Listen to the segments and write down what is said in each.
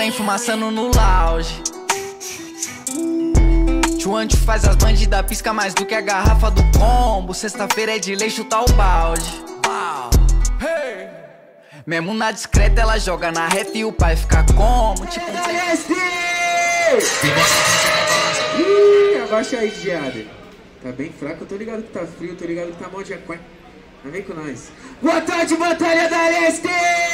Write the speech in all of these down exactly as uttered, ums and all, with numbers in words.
trem fumaçando no lounge. Chuante faz as bandidas pisca mais do que a garrafa do combo. Sexta-feira é de lei chutar o balde. Mesmo na discreta ela joga na reta e o pai fica como? Tipo um trem... Ih, abaixa aí, Giada. Tá bem fraco, eu tô ligado que tá frio, tô ligado que tá mal de aquário. Não vem com nós. Boa tarde, Batalha da Leste!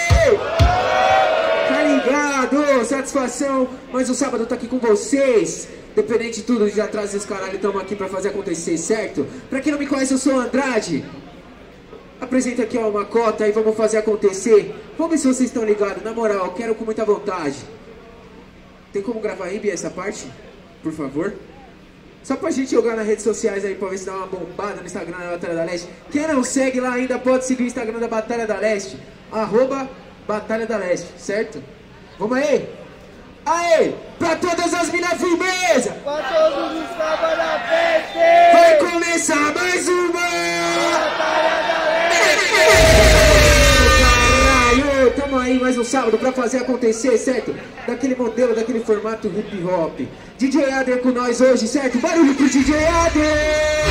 Tá ligado? Satisfação. Mais um sábado tá aqui com vocês. Dependente de tudo, de atrás desse caralho, tamo aqui pra fazer acontecer, certo? Pra quem não me conhece, eu sou o Andrade. Apresenta aqui, ó, uma cota e vamos fazer acontecer. Vamos ver se vocês estão ligados. Na moral, quero com muita vontade. Tem como gravar aí, Bia, essa parte? Por favor. Só pra gente jogar nas redes sociais aí, pra ver se dá uma bombada no Instagram da Batalha da Leste. Quem não segue lá ainda, pode seguir o Instagram da Batalha da Leste. Arroba Batalha da Leste, certo? Vamos aí? Aê! Pra todas as minas firmeza! Pra todos os cabas da peste! Vai começar mais uma! Batalha da Leste! Caralho! Tamo aí mais um sábado pra fazer acontecer, certo? Daquele modelo, daquele formato hip hop. D J Ader com nós hoje, certo? Barulho pro D J Ader!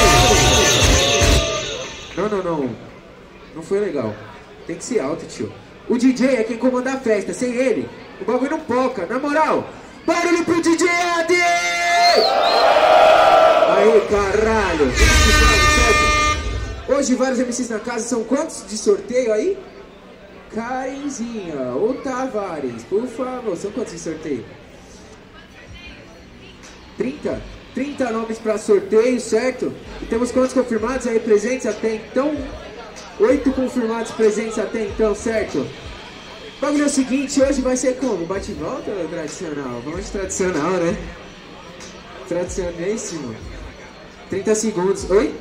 Não, não, não. Não foi legal. Tem que ser alto, tio. O D J é quem comanda a festa. Sem ele, o bagulho não poca. Na moral, barulho pro D J Ader! Aí, caralho. Certo? Hoje vários M Cs na casa. São quantos de sorteio aí? Karenzinha ou Tavares, por favor. São quantos de sorteio? trinta? trinta nomes para sorteio, certo? E temos quantos confirmados aí presentes até então? oito confirmados presentes até então, certo? O bagulho é o seguinte, hoje vai ser como? Bate e volta ou tradicional? Vamos de tradicional, né? Tradicionalíssimo. trinta segundos. Oi?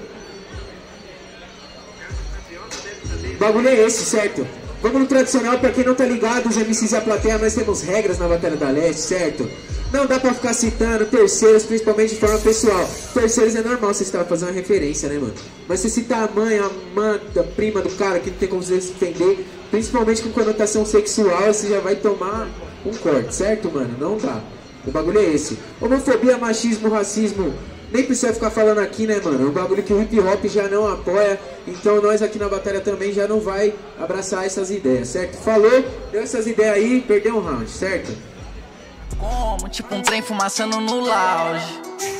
O bagulho é esse, certo? Vamos no tradicional, pra quem não tá ligado, os M Cs e a plateia, nós temos regras na Batalha da Leste, certo? Não dá pra ficar citando terceiros, principalmente de forma pessoal. Terceiros é normal, você está fazendo uma referência, né, mano? Mas se citar a mãe, a mãe, a prima do cara, que não tem como você se defender, principalmente com conotação sexual, você já vai tomar um corte, certo, mano? Não dá. O bagulho é esse. Homofobia, machismo, racismo, nem precisa ficar falando aqui, né, mano? É um bagulho que o hip hop já não apoia. Então nós aqui na batalha também já não vai abraçar essas ideias, certo? Falou, deu essas ideias aí, perdeu um round, certo? Como, tipo um trem fumaçando no lounge.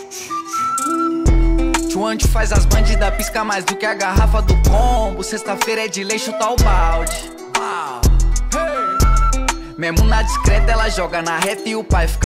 Chuante faz as bandidas pisca mais do que a garrafa do combo. Sexta-feira é de lei chutar o balde. Mesmo na discreta ela joga na reta e o pai fica